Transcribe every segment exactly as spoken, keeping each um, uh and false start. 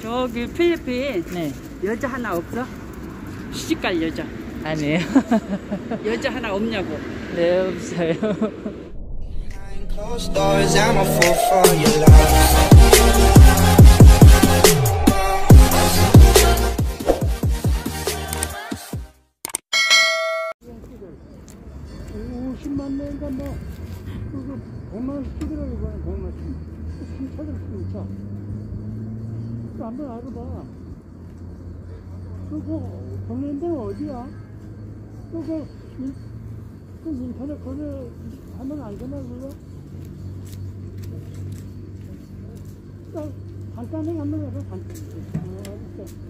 저기 필리핀 네. 여자 하나 없어? 시집갈 여자. 아니에요. 여자 하나 없냐고. 네, 없어요. Closed doors, I'm a fool for your love. 오십만 명인가 뭐 그거 백만 원씩 찍으라고 하는 백만 원씩 신차들 신차 또 한번 알아봐. 그거 보낸 데는 어디야? 그거 그 인터넷 거래 하면 안 되나 그거? 또 간단하게 한번 해봐. 간단하게. 어, 알았어.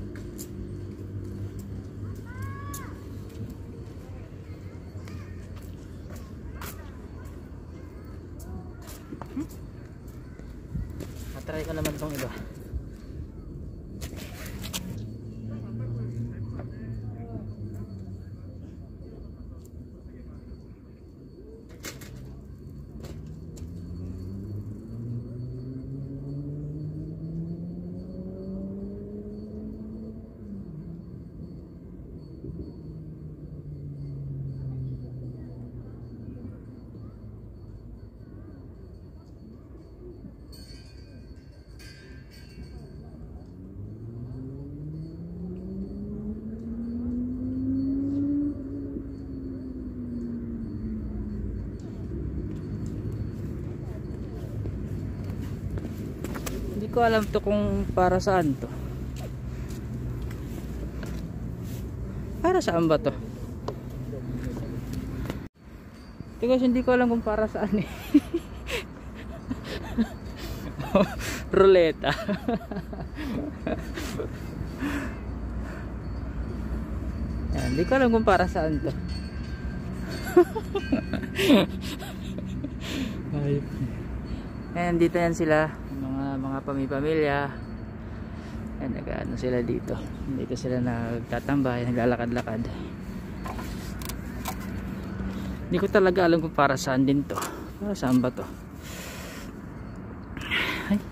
Try ko naman tong iba. Hindi ko alam to kung para saan to. Para saan ba to? Kasi hindi ko alam kung para saan eh. Ruleta. Yan, hindi ko alam kung para saan to. Ayan, dito yan sila. Mga pamilya. Ayan, nag-ano sila dito. Dito sila nagtatambay, naglalakad-lakad. Hindi ko talaga alam kung para saan din to. Para saan ba to? Ay.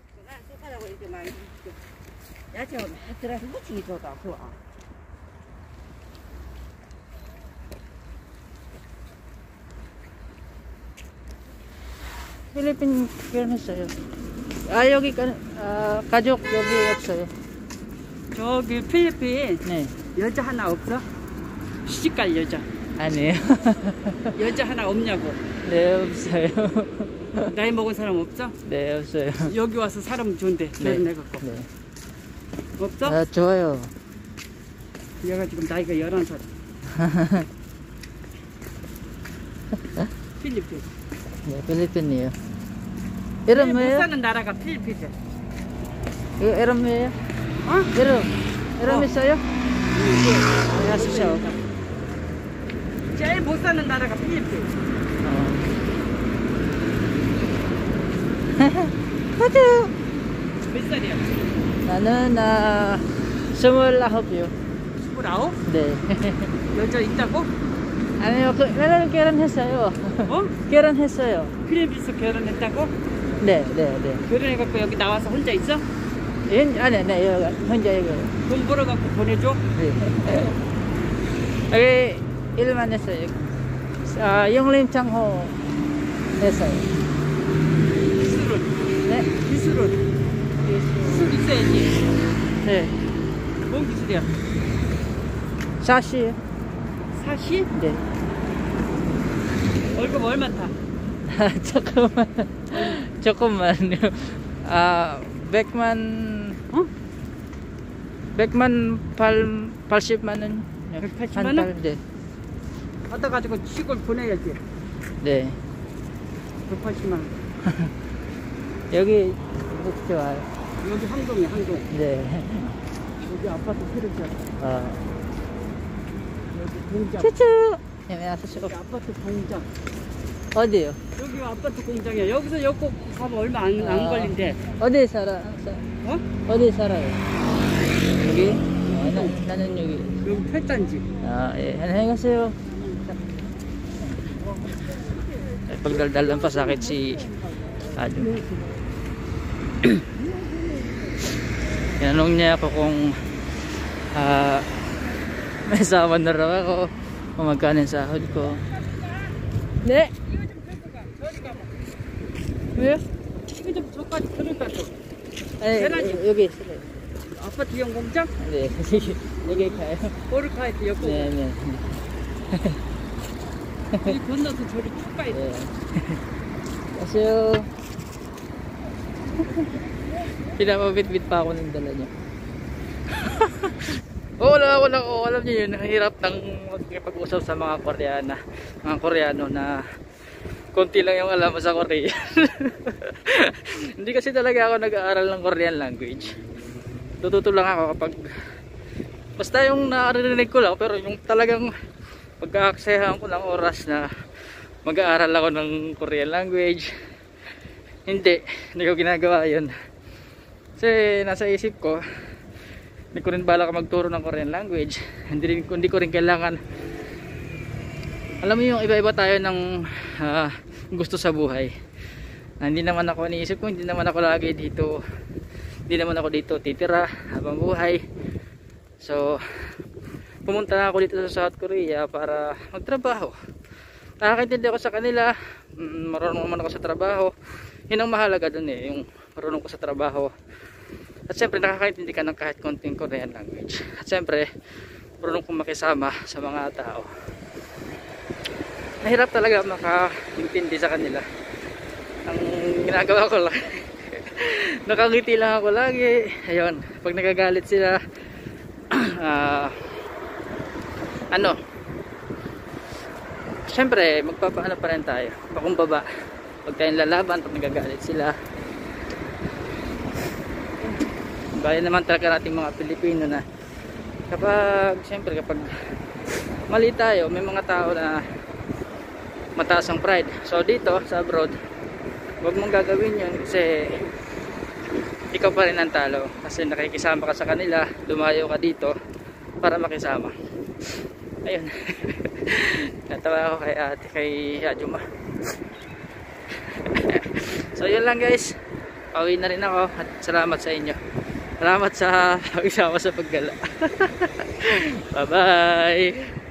Philippine fairness sa'yo. 아 여기 아, 가족 여기 없어요. 저기 필리핀 네. 여자 하나 없어? 시집갈 여자. 아니에요. 여자 하나 없냐고. 네, 없어요. 나이 먹은 사람 없어? 네, 없어요. 여기 와서 사람 좋은데 결혼해갖고. 네. 없어? 아, 좋아요. 얘가 지금 나이가 열한 살. 필리핀. 네, 필리핀이에요. 못 이름 뭐예요? 사는 나라가 필리핀이야. 이거 이름 뭐예요? 어? 이름. 이름 어. 있어요? 안녕하세요. 제일 못 사는 나라가 필리핀. 가자. 몇 살이야? 나는 아 스물아홉이요. 스물아홉? 네. 여자 있다고? 아니요, 그, 나는 결혼했어요. 어? 결혼했어요. 필리핀에서 결혼했다고? 네, 네, 네. 결혼해갖고 여기 나와서 혼자 있어? 예, 아니, 네, 여기 혼자 여기. 돈 벌어갖고 보내줘? 네. 여기 일만 했어요. 아, 영림창호 했어요. 기술은? 네. 기술은? 기술 있어야지. 네. 뭔 기술이야? 사시. 사시? 네. 월급 얼마 타? 조금만. 조금만요. 아, 백만. 어? 백만 팔, 팔십만 원. 백팔십만 원? 네. 받아가지고 시골 보내야지. 네. 백팔십만 원. 여기 좋아요. 여기 항동이야, 항동. 네. 여기 아파트 필요잖아. 아. 여기 공장. 추추. 네, 아셨어요? 여기 아파트 공장. 어디요? 여기 아파트 공장이야. 여기서 여기 가면 얼마 안, 안 아. 걸린대. 어디 살아? 어? 어디 살아요? 여기? 어, 나, 나는 여기. 여기 팔단지. 아, eh, anong kayo? Eh, pagdaldal ng pasakit si ano. Tinanong niya ako kung uh, may asawa na raw ako, kung magkano yung sahod ko. 네. 왜요? 이거 좀 저까지 들을까 좀. 아니, 계란이요. 여기 있어요. 아파트 이용 공장? 네, 여기 가요. 보르카이트 옆으로. 네, 네. 이 건너서 저리 쭉 가야 돼. 네. Kasyo. Pinamabit-bit pa ako ng dala niya. Oo, wala ako lang. Oh, alam niyo yun, hirap ng magpag-usap sa mga Koreana. Mga Koreano na konti lang yung alam mo sa Korean. Hindi kasi talaga ako nag-aaral ng Korean language. Tututo lang ako kapag basta yung naririnig ko lang, pero yung talagang pagka-aksehan ko ng oras na mag-aaral ako ng Korean language, hindi, hindi ko ginagawa yun. Kasi nasa isip ko, hindi ko rin balak magturo ng Korean language. Hindi, rin, hindi ko rin kailangan. Alam mo yung iba-iba tayo ng uh, gusto sa buhay. Uh, hindi naman ako iniisip ko, hindi naman ako lagi dito. Hindi naman ako dito titira habang buhay. So, pumunta na ako dito sa South Korea para magtrabaho. Nakakaintindi ako sa kanila. Marunong naman ako sa trabaho. Yun ang mahalaga dun eh, yung marunong ko sa trabaho. At siyempre nakakaintindi ka ng kahit konting Korean language. At siyempre marunong kong makisama sa mga tao. Mahirap talaga makaintindi sa kanila. Ang ginagawa ko lang nakangiti lang ako lagi. Ayun, pag nagagalit sila uh, ano siyempre magpapaano pa rin tayo, pakumbaba pag tayong lalaban pag nagagalit sila. Gaya naman talaga nating mga Pilipino na kapag siyempre kapag mali tayo, may mga tao na mataas ang pride. So dito sa abroad, huwag mong gagawin yun kasi ikaw pa rin ang talo, kasi nakikisama ka sa kanila, lumayo ka dito para makisama. Ayun. Natawa ako kay ate, kay Ajuma. So yun lang guys, pauwi na rin ako at salamat sa inyo. Salamat sa pag-isama sa paggala. Bye bye.